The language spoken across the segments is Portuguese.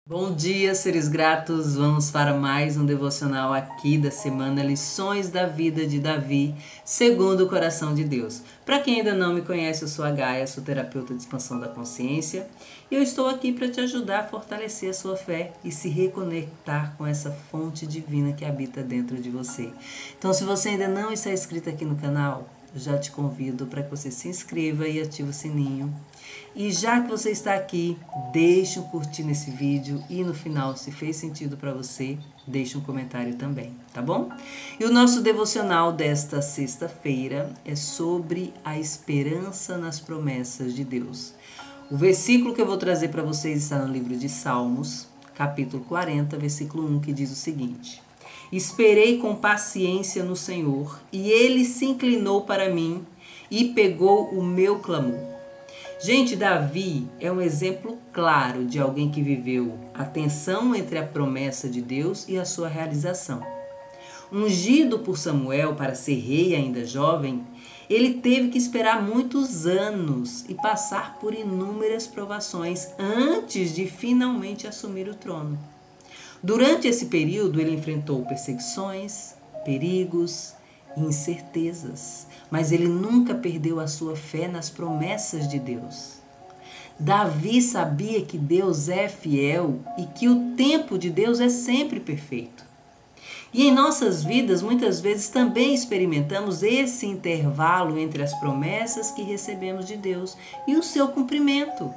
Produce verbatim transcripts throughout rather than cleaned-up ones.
Bom dia, seres gratos. Vamos para mais um devocional aqui da semana Lições da Vida de Davi, segundo o coração de Deus. Para quem ainda não me conhece, eu sou a Gaia, sou terapeuta de expansão da consciência e eu estou aqui para te ajudar a fortalecer a sua fé e se reconectar com essa fonte divina que habita dentro de você. Então, se você ainda não está inscrito aqui no canal, eu já te convido para que você se inscreva e ative o sininho. E já que você está aqui, deixe um curtir nesse vídeo e no final, se fez sentido para você, deixe um comentário também, tá bom? E o nosso devocional desta sexta-feira é sobre a esperança nas promessas de Deus. O versículo que eu vou trazer para vocês está no livro de Salmos, capítulo quarenta, versículo um, que diz o seguinte: Esperei com paciência no Senhor, e Ele se inclinou para mim e pegou o meu clamor. Gente, Davi é um exemplo claro de alguém que viveu a tensão entre a promessa de Deus e a sua realização. Ungido por Samuel para ser rei ainda jovem, ele teve que esperar muitos anos e passar por inúmeras provações antes de finalmente assumir o trono. Durante esse período, ele enfrentou perseguições, perigos e incertezas, mas ele nunca perdeu a sua fé nas promessas de Deus. Davi sabia que Deus é fiel e que o tempo de Deus é sempre perfeito. E em nossas vidas, muitas vezes também experimentamos esse intervalo entre as promessas que recebemos de Deus e o seu cumprimento.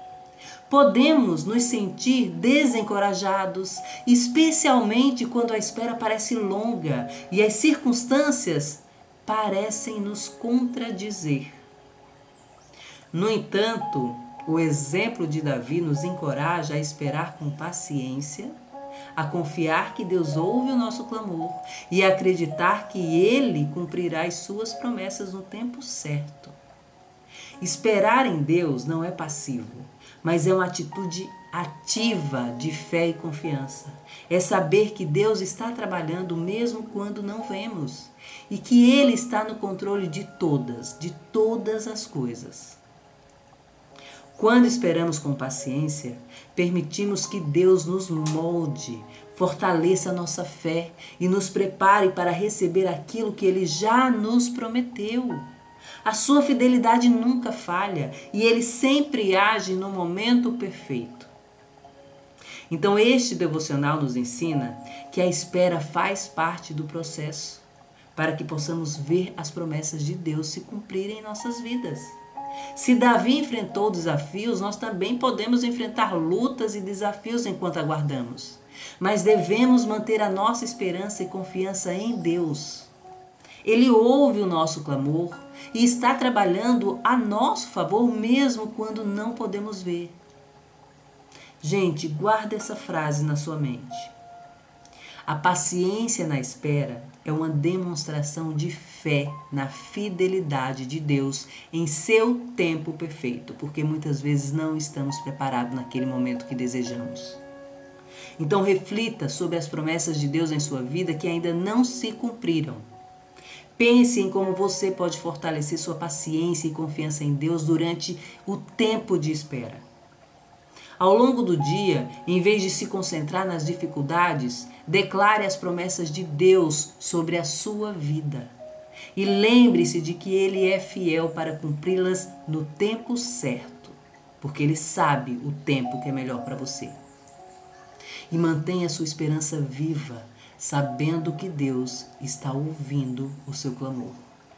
Podemos nos sentir desencorajados, especialmente quando a espera parece longa e as circunstâncias parecem nos contradizer. No entanto, o exemplo de Davi nos encoraja a esperar com paciência, a confiar que Deus ouve o nosso clamor e a acreditar que Ele cumprirá as suas promessas no tempo certo. Esperar em Deus não é passivo, mas é uma atitude ativa de fé e confiança. É saber que Deus está trabalhando mesmo quando não vemos e que Ele está no controle de todas, de todas as coisas. Quando esperamos com paciência, permitimos que Deus nos molde, fortaleça a nossa fé e nos prepare para receber aquilo que Ele já nos prometeu. A sua fidelidade nunca falha e Ele sempre age no momento perfeito. Então este devocional nos ensina que a espera faz parte do processo para que possamos ver as promessas de Deus se cumprirem em nossas vidas. Se Davi enfrentou desafios, nós também podemos enfrentar lutas e desafios enquanto aguardamos. Mas devemos manter a nossa esperança e confiança em Deus. Ele ouve o nosso clamor e está trabalhando a nosso favor mesmo quando não podemos ver. Gente, guarda essa frase na sua mente. A paciência na espera é uma demonstração de fé na fidelidade de Deus em seu tempo perfeito, porque muitas vezes não estamos preparados naquele momento que desejamos. Então reflita sobre as promessas de Deus em sua vida que ainda não se cumpriram. Pense em como você pode fortalecer sua paciência e confiança em Deus durante o tempo de espera. Ao longo do dia, em vez de se concentrar nas dificuldades, declare as promessas de Deus sobre a sua vida. E lembre-se de que Ele é fiel para cumpri-las no tempo certo, porque Ele sabe o tempo que é melhor para você. E mantenha sua esperança viva, sabendo que Deus está ouvindo o seu clamor.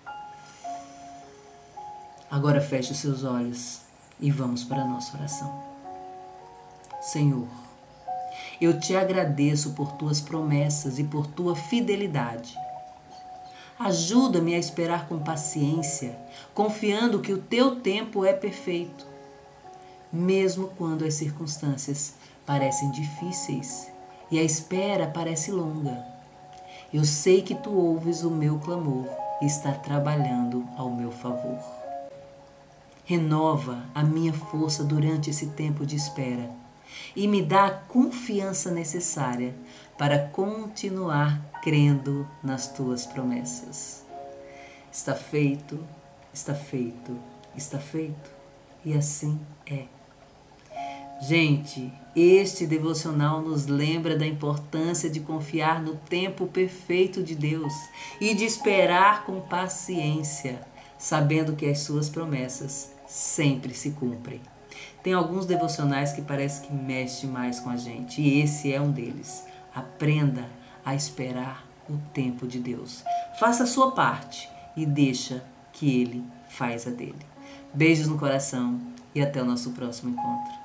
Agora feche os seus olhos e vamos para a nossa oração. Senhor, eu te agradeço por tuas promessas e por tua fidelidade. Ajuda-me a esperar com paciência, confiando que o teu tempo é perfeito, mesmo quando as circunstâncias parecem difíceis e a espera parece longa. Eu sei que tu ouves o meu clamor e está trabalhando ao meu favor. Renova a minha força durante esse tempo de espera e me dá a confiança necessária para continuar crendo nas tuas promessas. Está feito, está feito, está feito, e assim é. Gente, este devocional nos lembra da importância de confiar no tempo perfeito de Deus e de esperar com paciência, sabendo que as suas promessas sempre se cumprem. Tem alguns devocionais que parece que mexem mais com a gente, e esse é um deles. Aprenda a esperar o tempo de Deus. Faça a sua parte e deixa que Ele faz a dele. Beijos no coração e até o nosso próximo encontro.